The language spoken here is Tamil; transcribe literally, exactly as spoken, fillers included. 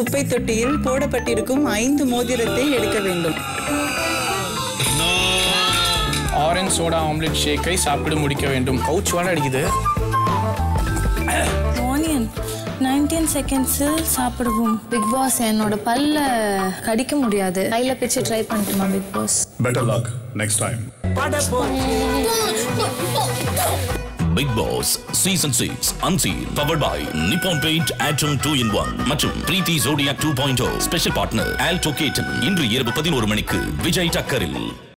குப்பை தொட்டியில் போடப்பட்டிருக்கும் ஐந்து மோதிரத்தை எடுக்க வேண்டும். ஆரஞ்சு சோடா ஆம்லெட் ஷேக்கை சாப்பிட்டு முடிக்க வேண்டும். கவுச் வாட அடிக்குது. ஆனியன் நைன்டீன் செகண்ட்ஸில் சாப்பிடுவோம். பிக் பாஸ் என்னோட பல்ல கடிக்க முடியாது. கையில பிச்சு ட்ரை பண்ணிட்டுமா big boss? Better luck next time. Bigg Boss Season six Unseen powered by Nippon Paint Atom two in one மற்றும் Preeti Zodiac two point oh Special Partner Alto Caton. இன்று இரவு பதினொரு மணிக்கு விஜய் டக்கரில்.